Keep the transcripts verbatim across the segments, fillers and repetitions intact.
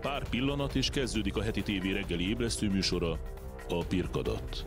Pár pillanat, és kezdődik a heti tévé reggeli ébresztő műsora, a Pirkadat.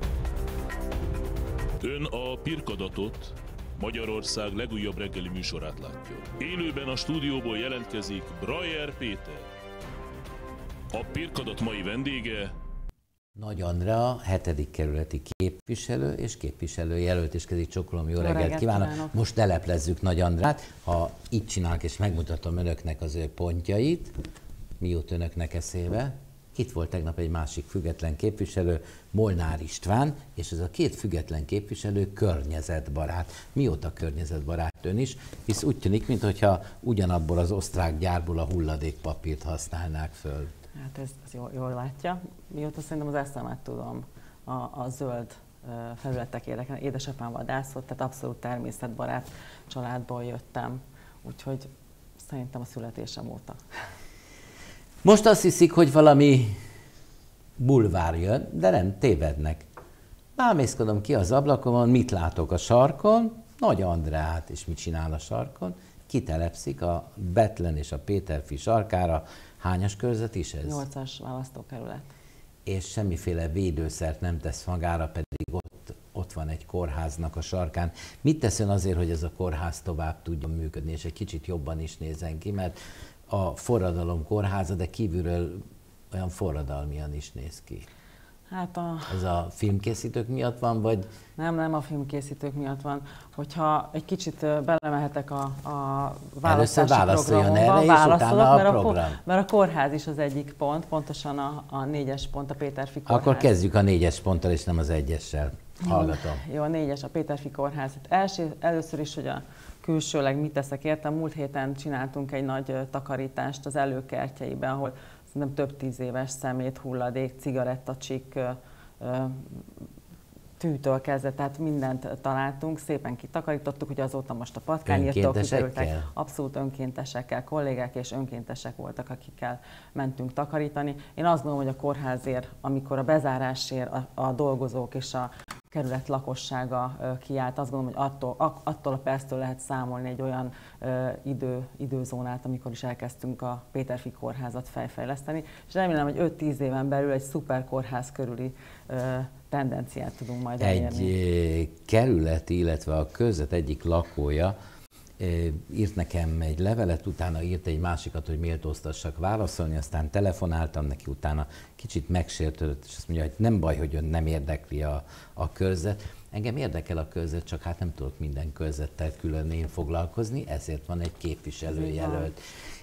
Ön a Pirkadatot, Magyarország legújabb reggeli műsorát látja. Élőben a stúdióból jelentkezik Brajer Péter. A Pirkadat mai vendége Nagy Andrea, hetedik kerületi képviselő és képviselőjelölt, és kezdik csokolom, jó, jó reggelt, reggelt kívánok. kívánok! Most leleplezzük Nagy Andrát, ha így csinálok és megmutatom önöknek az ő pontjait, mi jut önöknek eszébe. Itt volt tegnap egy másik független képviselő, Molnár István, és ez a két független képviselő környezetbarát. Mióta környezetbarát ön is? Hisz úgy tűnik, mintha ugyanabból az osztrák gyárból a hulladékpapírt használnák föl. Hát ez, ez jól, jól látja. Mióta szerintem az eszemet tudom, a, a zöld felületek érdekelnek. Édesapám vadászott, tehát abszolút természetbarát családból jöttem. Úgyhogy szerintem a születésem óta. Most azt hiszik, hogy valami bulvár jön, de nem, tévednek. Bámészkodom ki az ablakomon, mit látok a sarkon? Nagy Andrát, és mit csinál a sarkon? Kitelepszik a Bethlen és a Péterfi sarkára. Hányas körzet is ez? Nyolcas választókerület. És semmiféle védőszert nem tesz magára, pedig ott, ott van egy kórháznak a sarkán. Mit tesz ön azért, hogy ez a kórház tovább tudjon működni, és egy kicsit jobban is nézzen ki, mert a forradalom kórháza, de kívülről olyan forradalmian is néz ki. Hát a... Ez a filmkészítők miatt van, vagy? Nem, nem a filmkészítők miatt van. Hogyha egy kicsit belemehetek a, a választási válaszoljon erre, és utána a mert program. A, mert a kórház is az egyik pont, pontosan a, a négyes pont, a Péterfi kórház. Akkor kezdjük a négyes ponttal, és nem az egyessel. Hallgatom. Jó, jó, a négyes, a Péterfi kórház. Első, először is, hogy a külsőleg mit teszek értem. Múlt héten csináltunk egy nagy takarítást az előkertjeiben, ahol szerintem több tíz éves szemét, hulladék, cigarettacsik, tűtől kezdve, tehát mindent találtunk, szépen kitakarítottuk, hogy azóta most a patkányírtól kikerültek. Abszolút önkéntesekkel, kollégák és önkéntesek voltak, akikkel mentünk takarítani. Én azt gondolom, hogy a kórházért, amikor a bezárásért a, a dolgozók és a kerület lakossága kiállt, azt gondolom, hogy attól, attól a perctől lehet számolni egy olyan ö, idő, időzónát, amikor is elkezdtünk a Péterfi kórházat fejfejleszteni, és remélem, hogy öt-tíz éven belül egy szuper kórház körüli ö, tendenciát tudunk majd elérni. Egy kerületi, illetve a körzet egyik lakója írt nekem egy levelet, utána írt egy másikat, hogy méltóztassak válaszolni, aztán telefonáltam neki, utána kicsit megsértődött, és azt mondja, hogy nem baj, hogy ön nem érdekli a, a körzet. Engem érdekel a körzet, csak hát nem tudok minden körzettel külön én foglalkozni, ezért van egy képviselőjelölt.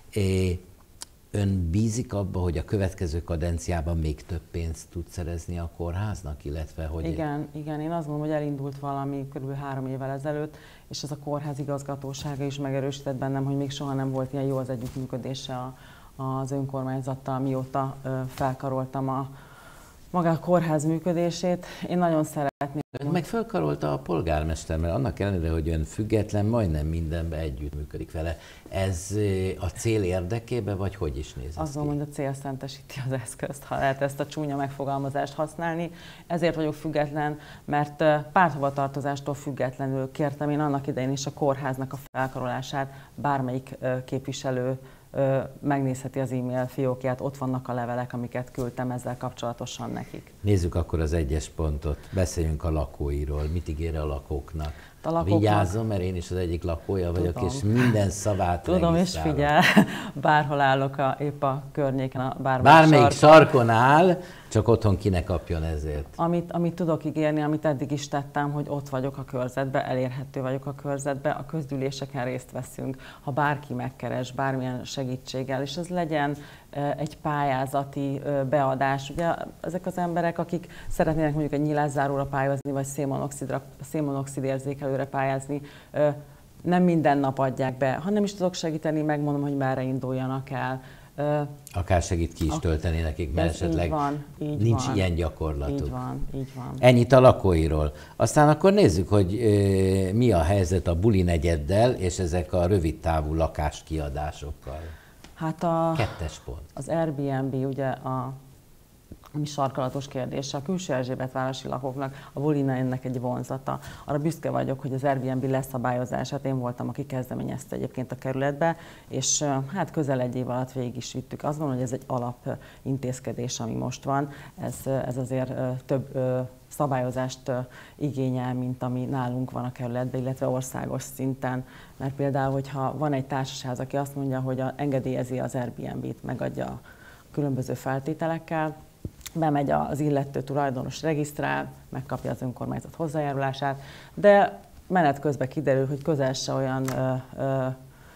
Ön bízik abba, hogy a következő kadenciában még több pénzt tud szerezni a kórháznak, illetve hogy... Igen, igen, én azt gondolom, hogy elindult valami kb. három évvel ezelőtt, és ez a kórház igazgatósága is megerősített bennem, hogy még soha nem volt ilyen jó az együttműködése a, az önkormányzattal, mióta ö, felkaroltam a maga a kórház működését. Én nagyon szeretném. Ön meg felkarolta a polgármester, mert annak ellenére, hogy ön független, majdnem mindenben együtt működik vele. Ez a cél érdekében, vagy hogy is néz ez Azt gondolom, hogy a cél szentesíti az eszközt, ha lehet ezt a csúnya megfogalmazást használni. Ezért vagyok független, mert párthovatartozástól függetlenül kértem én annak idején is a kórháznak a felkarolását, bármelyik képviselő megnézheti az e-mail fiókját, ott vannak a levelek, amiket küldtem ezzel kapcsolatosan nekik. Nézzük akkor az egyes pontot, beszéljünk a lakóiról, mit ígér a lakóknak. A lakóknak... Vigyázzon, mert én is az egyik lakója vagyok, Tudom. És minden szavát Tudom, és figyel, bárhol állok a, épp a környéken, a bármelyik, bármelyik sarkon. sarkon áll, csak otthon ki ne kapjon ezért. Amit, amit tudok ígérni, amit eddig is tettem, hogy ott vagyok a körzetbe, elérhető vagyok a körzetbe, a közgyűléseken részt veszünk, ha bárki megkeres, bármilyen segítséggel, és ez legyen egy pályázati beadás. Ugye ezek az emberek, akik szeretnének mondjuk egy nyilászáróra pályázni, vagy szénmonoxidra, szénmonoxid érzékelőre pályázni, nem minden nap adják be. Ha nem is tudok segíteni, megmondom, hogy merre induljanak el. Akár segít ki is tölteni nekik, mert esetleg így van, így nincs van. ilyen gyakorlatuk. Így van, így van. Ennyit a lakóiról. Aztán akkor nézzük, hogy e, mi a helyzet a buli negyeddel, és ezek a rövidtávú lakáskiadásokkal. Hát a, Kettes pont. az Airbnb ugye a ami sarkalatos kérdés. A külső Erzsébetvárosi lakóknak a Volina ennek egy vonzata. Arra büszke vagyok, hogy az Airbnb leszabályozását én voltam, aki kezdeményezte egyébként a kerületbe, és hát közel egy év alatt végig is vittük. Azt gondolom, hogy ez egy alapintézkedés, ami most van. Ez, ez azért több szabályozást igényel, mint ami nálunk van a kerületben, illetve országos szinten. Mert például, hogyha van egy társasház, aki azt mondja, hogy engedélyezi az Airbnb-t, megadja a különböző feltételekkel, bemegy az illető tulajdonos, regisztrál, megkapja az önkormányzat hozzájárulását, de menet közben kiderül, hogy közel se olyan ö, ö,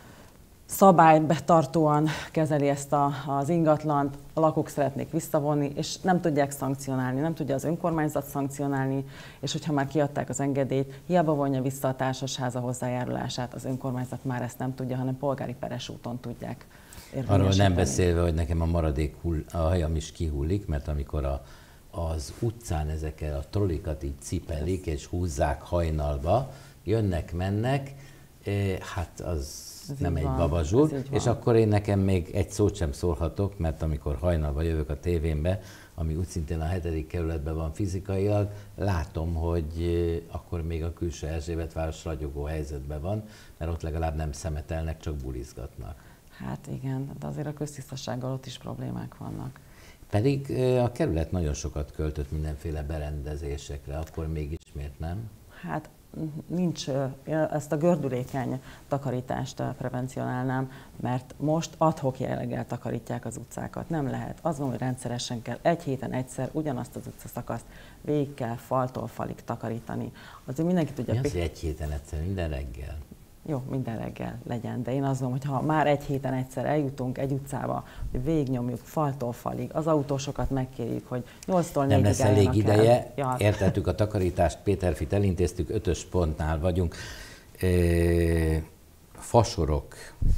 szabálybetartóan kezeli ezt a, az ingatlant, a lakók szeretnék visszavonni, és nem tudják szankcionálni, nem tudja az önkormányzat szankcionálni, és hogyha már kiadták az engedélyt, hiába vonja vissza a társasháza hozzájárulását, az önkormányzat már ezt nem tudja, hanem polgári peres úton tudják érvényesíteni. Arról nem beszélve, hogy nekem a maradék hull, a hajam is kihullik, mert amikor a, az utcán ezekkel a trollikat így cipelik és húzzák hajnalba, jönnek, mennek, hát az ez nem egy van, babazsúr, és akkor én nekem még egy szót sem szólhatok, mert amikor hajnalban jövök a tévénbe, ami úgy szintén a hetedik kerületben van fizikailag, látom, hogy akkor még a külső Erzsébetváros ragyogó helyzetben van, mert ott legalább nem szemetelnek, csak bulizgatnak. Hát igen, de azért a köztisztasággal ott is problémák vannak. Pedig a kerület nagyon sokat költött mindenféle berendezésekre, akkor mégis miért nem? Hát nincs, ezt a gördülékeny takarítást prevencionálnám, mert most ad-hoc jelleggel takarítják az utcákat. Nem lehet. Azt mondom, hogy rendszeresen kell egy héten egyszer ugyanazt az utcaszakaszt végig kell faltól falig takarítani. Azért mindenki tudja... Mi az, hogy egy héten egyszer, minden reggel? Jó, minden reggel legyen, de én azt mondom, hogy ha már egy héten egyszer eljutunk egy utcába, hogy végignyomjuk faltól falig, az autósokat megkérjük, hogy nyolctól négyig nem lesz elég ideje, ja. Értettük a takarítást, Péterfit elintéztük, ötös pontnál vagyunk. E, fasorok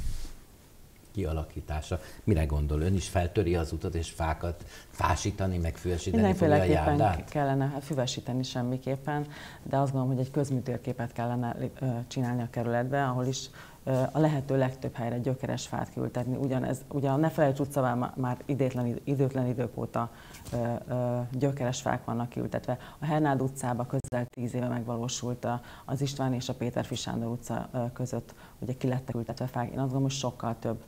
kialakítása. Mire gondol? Ön is feltöri az utat és fákat fásítani, meg füvesíteni fogja a járdát? Kellene hát füvesíteni semmiképpen, de azt gondolom, hogy egy közműtérképet kellene csinálni a kerületbe, ahol is a lehető legtöbb helyre gyökeres fát kiültetni. Ugyanez, ugye a Nefelejts utcában már idétlen, időtlen idők óta gyökeres fák vannak kiültetve. A Hernád utcában közel tíz éve megvalósult az István és a Péterfi Sándor utca között, ugye ki lettek ültetve fák. Én azt gondolom, hogy sokkal több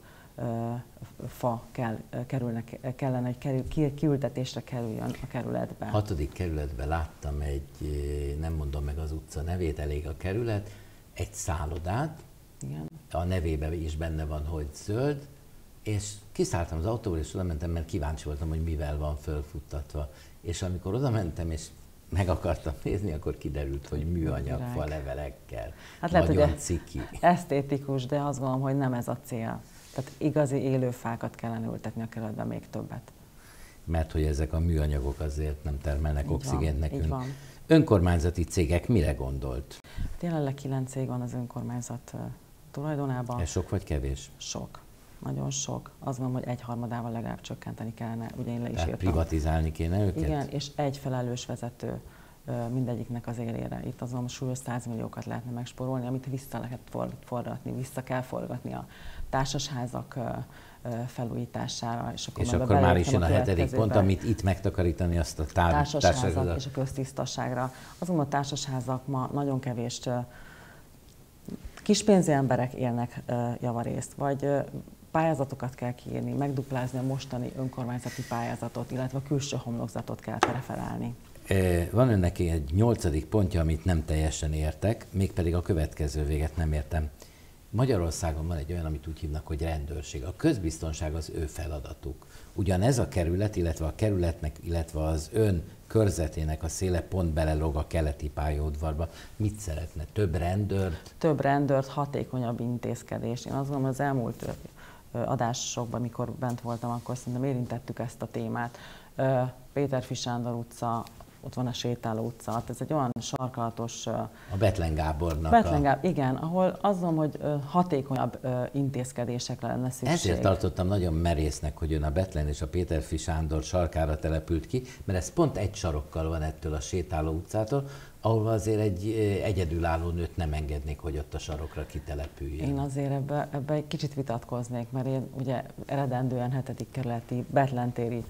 fa kell, kerülnek, kellene, hogy kerül, kiültetésre kerüljön a kerületbe. Hatodik kerületben láttam egy, nem mondom meg az utca nevét, elég a kerület, egy szállodát. Igen. A nevében is benne van, hogy zöld, és kiszálltam az autóból, és oda mentem, mert kíváncsi voltam, hogy mivel van fölfuttatva. És amikor oda mentem, és meg akartam nézni, akkor kiderült, hogy műanyag fa levelekkel. Hát lehet, nagyon hogy ciki. Esztétikus, de azt gondolom, hogy nem ez a cél. Tehát igazi élő fákat kellene ültetni a kerületben még többet. Mert hogy ezek a műanyagok azért nem termelnek így oxigént van, nekünk. Önkormányzati cégek mire gondolt? Jelenleg kilenc cég van az önkormányzat tulajdonában. Ez sok vagy kevés? Sok. Nagyon sok. Azt mondom, hogy egyharmadával legalább csökkenteni kellene. Ugye én le is Tehát írtam. privatizálni kéne őket? Igen, és egy felelős vezető mindegyiknek az élére. Itt azon súlyos százmilliókat lehetne megspórolni, amit vissza lehet forgatni, vissza kell forgatni a társasházak felújítására. És akkor, és akkor már is jön a, a hetedik pont, amit itt megtakarítani, azt a tár- társasházak társasházak és a köztisztaságra. Azonban a társasházak ma nagyon kevés kispénzű emberek élnek javarészt, vagy pályázatokat kell kiírni, megduplázni a mostani önkormányzati pályázatot, illetve a külső homlokzatot kell preferálni. Van önnek egy nyolcadik pontja, amit nem teljesen értek, mégpedig a következő véget nem értem. Magyarországon van egy olyan, amit úgy hívnak, hogy rendőrség. A közbiztonság az ő feladatuk. Ugyanez a kerület, illetve a kerületnek, illetve az ön körzetének a széle pont belelog a keleti pályaudvarba. Mit szeretne? Több rendőrt? Több rendőrt, hatékonyabb intézkedés. Én azt gondolom, az elmúlt adásokban, mikor bent voltam, akkor szerintem érintettük ezt a témát. Péterfi Sándor utca, ott van a Sétáló utca, ez egy olyan sarkalatos... A Bethlen Gábornak Bethlen Gábor, a... igen, ahol azt mondom, hogy hatékonyabb intézkedésekre lenne szükség. Ezért tartottam nagyon merésznek, hogy ön a Bethlen és a Péterfi Sándor sarkára települt ki, mert ez pont egy sarokkal van ettől a Sétáló utcától, ahol azért egy egyedülálló nőt nem engednék, hogy ott a sarokra kitelepüljön. Én azért ebbe, ebbe egy kicsit vitatkoznék, mert én ugye eredendően hetedik kerületi Bethlen téri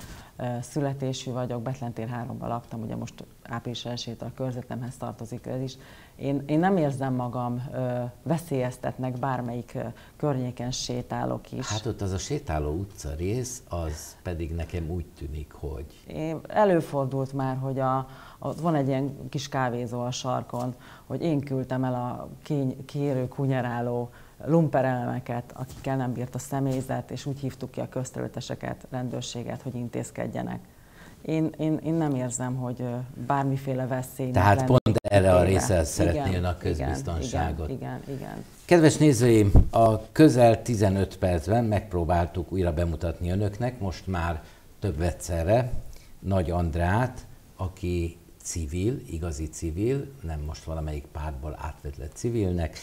születésű vagyok, Betlentér háromban laktam, ugye most április elsejétől a körzetemhez tartozik ez is. Én, én nem érzem magam ö, veszélyeztetnek, bármelyik ö, környéken sétálok is. Hát ott az a sétáló utca rész, az pedig nekem úgy tűnik, hogy... Én, előfordult már, hogy a, a, van egy ilyen kis kávézó a sarkon, hogy én küldtem el a kény, kérő, kunyeráló lumperelemeket, akikkel nem bírt a személyzet, és úgy hívtuk ki a közterületeseket, rendőrséget, hogy intézkedjenek. Én, én, én nem érzem, hogy bármiféle veszély. Tehát pont erre a részre szeretnél a közbiztonságot. Igen, igen, igen. Kedves nézőim, a közel tizenöt percben megpróbáltuk újra bemutatni önöknek, most már több egyszerre, Nagy Andrát, aki civil, igazi civil, nem most valamelyik pártból átvett lett civilnek,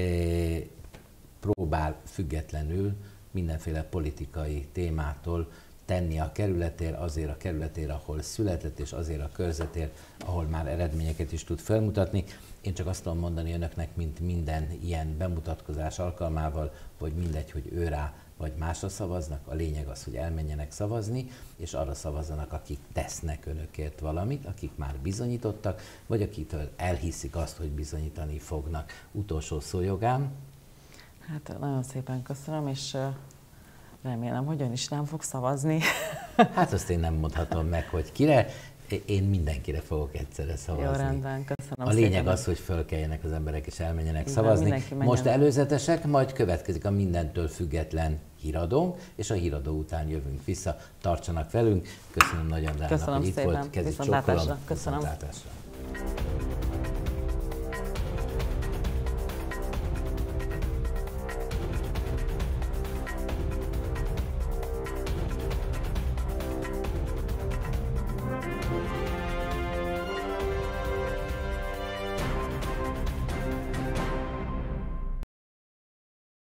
próbál függetlenül mindenféle politikai témától tenni a kerületér, azért a kerületér, ahol született, és azért a körzetért, ahol már eredményeket is tud felmutatni. Én csak azt tudom mondani önöknek, mint minden ilyen bemutatkozás alkalmával, hogy mindegy, hogy ő rá vagy másra szavaznak, a lényeg az, hogy elmenjenek szavazni, és arra szavazzanak, akik tesznek önökért valamit, akik már bizonyítottak, vagy akitől elhiszik azt, hogy bizonyítani fognak. Utolsó szójogám. Hát nagyon szépen köszönöm, és remélem, hogy ön is nem fog szavazni. Hát azt én nem mondhatom meg, hogy kire. Én mindenkire fogok egyszerre szavazni. Jó, rendben, köszönöm A lényeg szépen. az, hogy fölkeljenek az emberek és elmenjenek Igen, szavazni. Most előzetesek, majd következik a mindentől független híradónk, és a híradó után jövünk vissza. Tartsanak velünk. Köszönöm Nagy Andrának, hogy itt volt. Köszönöm szépen. Viszontlátásra. Köszönöm. Viszontlátásra.